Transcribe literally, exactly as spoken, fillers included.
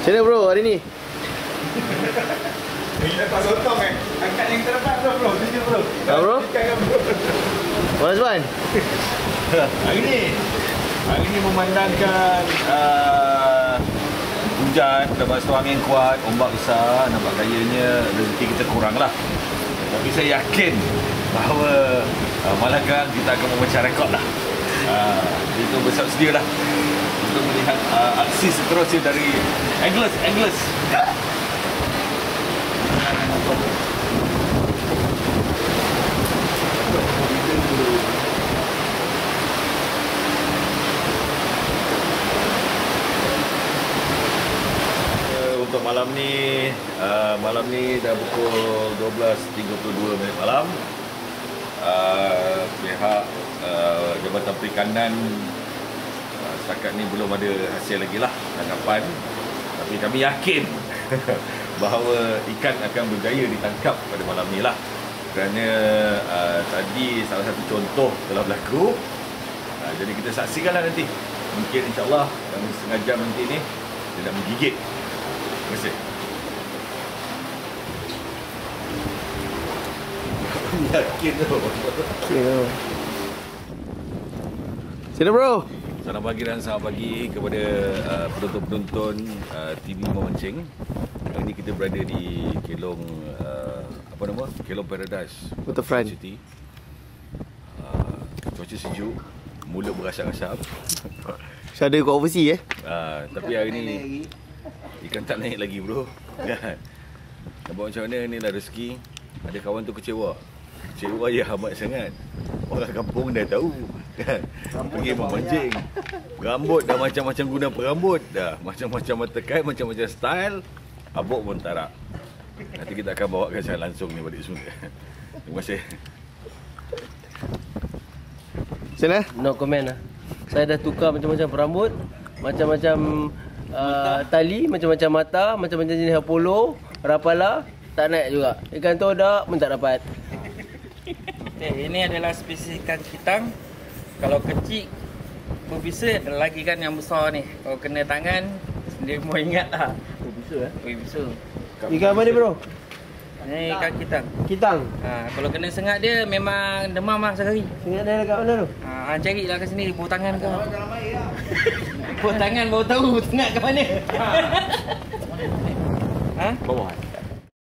Macam mana bro hari ni? Ini dapat sotong eh. Angkat yang terdepan bro, bro. Tunjuk bro. Ha bro? Mana Azwan? Hari ni. Hari ni memandangkan uh, hujan, dapat suami yang kuat, ombak besar, nampak kayanya rezeki kita kurang lah. Tapi saya yakin bahawa uh, Malangkan kita akan memecah rekod lah. Uh, itu bersiap sedia lah untuk melihat uh, aksi seterusnya dari Anglers, Anglers. Untuk malam ni, uh, malam ni dah pukul dua belas tiga puluh dua minit malam. Uh, pihak uh, Jabatan Perikanan uh, setakat ni belum ada hasil lagi lah tangkapan. Tapi kami yakin bahawa ikan akan berjaya ditangkap pada malam ni lah. Kerana uh, tadi salah satu contoh telah berlaku. Uh, jadi kita saksikanlah nanti. Mungkin insyaAllah dalam setengah jam nanti ni dia nak menggigit. Terima kasih. Yakin tu. Yakin tu. Sini bro. Selamat pagi dan selamat pagi kepada uh, penonton-penonton uh, T V Memancing. Hari ini kita berada di Kelong uh, apa nama? Kelong Paradise Waterfront City. Uh, cuaca sejuk, mulut berasap-asap. Macam ada kat overseas eh. Uh, tapi hari ni ikan tak naik lagi bro. Kan? Nampak macam mana ni lah rezeki. Ada kawan tu kecewa. Kecewa ya amat sangat. Orang kampung dah tahu kan. Pergi memancing. Rambut dah macam-macam guna perambut dah. Macam-macam mata kain, macam-macam style. Abuk pun tak nak. Nanti kita akan bawakan saya langsung ni balik sungai. Terima kasih. Sana? No comment lah. Saya dah tukar macam-macam perambut, macam-macam uh, tali, macam-macam mata, macam-macam jenis Apollo, Rapala, tak naik juga. Ikan todak pun tak dapat. Okay, ini adalah spesies ikan kitang. Kalau kecil berbisa, ada lagi kan yang besar ni. Kalau kena tangan, dia mau ingat lah. Berbisa eh? Berbisa. Ikan apa ni bro? Ini ikan kitang. Kitang. Ha, kalau kena sengat dia memang demam lah sehari. Sengat dia dekat mana tu? Ha, hang carilah kat sini, bau tangan kau. Bau tangan baru tahu sengat ke mana. Ha? Bawah.